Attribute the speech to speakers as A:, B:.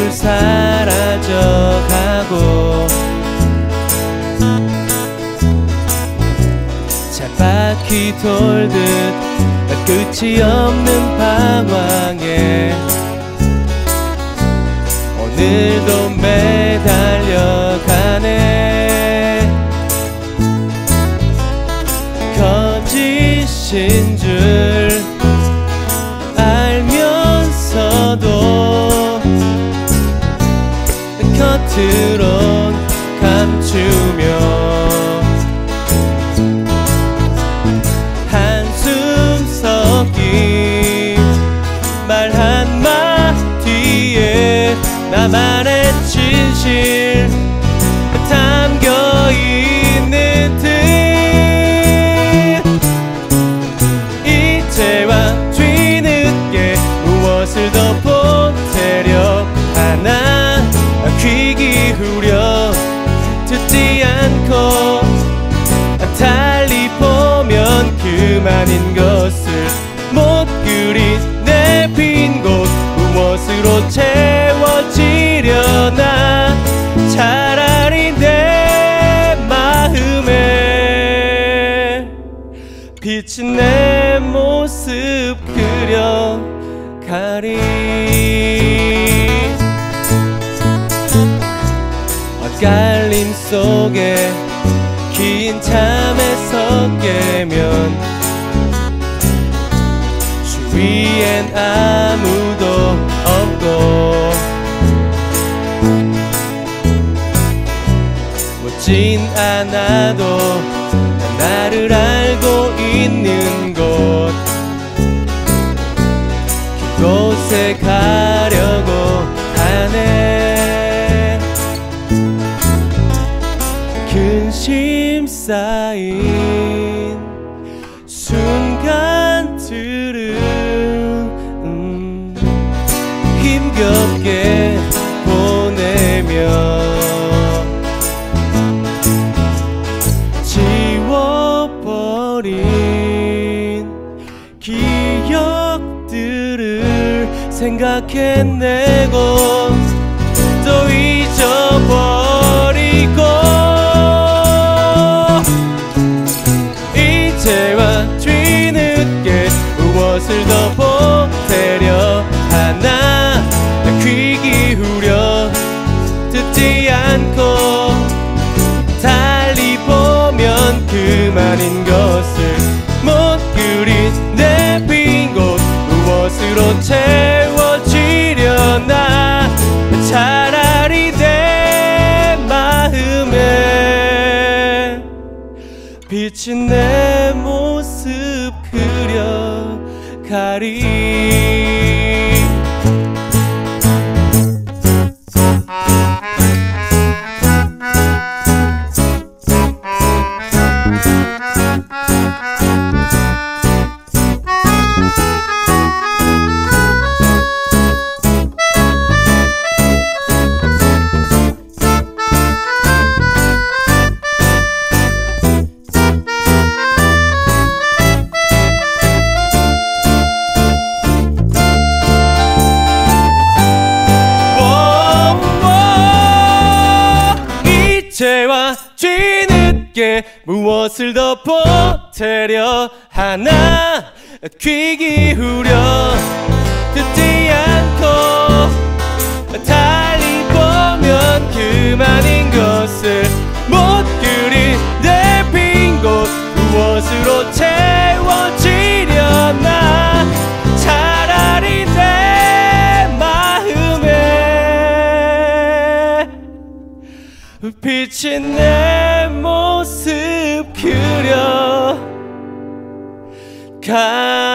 A: 또 사라져가고 쳇바퀴 돌듯 끝이 없는 방황에 오늘도 매달려가네. 거짓인 줄 알면서도 겉으론 감추며 한숨 섞인 말 한마디에 나만의 진실 담겨있는 듯 이제와 뒤늦게 무엇을 더 보태려 하나 귀 기울여 듣지 않고 달리 보면 그만인 것을 못 그린 내 빈 곳 무엇으로 채워지려나. 차라리 내 마음에 비친 내 모습 그려가리. 엇갈림 속에 긴 잠에서 깨면 주위엔 아무도 없고 묻진 않아도 나를 알고 있는 곳 그곳에 가려고 하네. 근심 쌓인 순간들을 힘겹게 보내며 지워버린 기억들을 생각해내고 또 잊어버리고 이제와 뒤늦게 무엇을 더 보태려 하나 귀 기울여 듣지 않고 달리 보면 그만인 것을 못 그린 내 빈 곳 무엇으로 채워지려나. 차라리 내 마음에 비친 내 모습 그려가리. 이제와 뒤늦게 무엇을 더 보태려 하나 귀 기울여 듣지 않고 달리 보면 그만인 것을 못 그린 내 빈 곳 무엇으로 채워지려나. 차라리 내 마음에 비친 내 모습 그려가